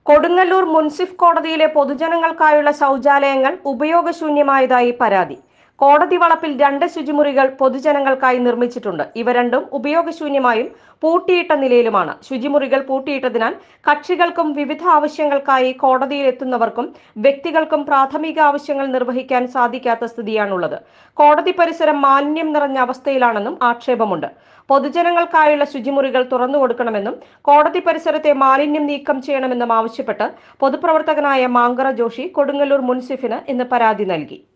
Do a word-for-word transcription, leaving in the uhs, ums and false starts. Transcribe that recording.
കൊടുങ്ങല്ലൂർ മുൻസിഫ് കോടതിയിലെ പൊതുജനങ്ങൾക്കായുള്ള ശൗചാലയങ്ങൾ ഉപയോഗശൂന്യമായതായി പരാതി. കോടതി വളപ്പിൽ രണ്ട് ശുചിമുറികൾ പൊതുജനങ്ങൾക്കായി നിർമ്മിച്ചിട്ടുണ്ട്. ഇവ രണ്ടും ഉപയോഗശൂന്യമായും പൂട്ടിയിട്ട നിലയിലുമാണ്. ശുചിമുറികൾ പൂട്ടിയിട്ടതിനാൽ കക്ഷികൾക്കും വിവിധ ആവശ്യങ്ങൾക്കായി കോടതിയിൽ എത്തുന്നവർക്കും വ്യക്തികൾക്കും പ്രാഥമിക ആവശ്യങ്ങൾ നിർവഹിക്കാൻ സാധിക്കാത്ത സ്ഥിതിയാണുള്ളത്. കോടതി പരിസരം മാലിന്യം നിറഞ്ഞ അവസ്ഥയിലാണെന്നും ആക്ഷേപമുണ്ട്. പൊതുജനങ്ങൾക്കായുള്ള ശുചിമുറികൾ തുറന്നു കൊടുക്കണമെന്നും കോടതി പരിസരത്തെ മാലിന്യം നീക്കം ചെയ്യണമെന്നും ആവശ്യപ്പെട്ട് പൊതുപ്രവർത്തകനായ മാങ്കറ ജോഷി കൊടുങ്ങല്ലൂർ മുൻസിഫിന് ഇന്ന് പരാതി നൽകി.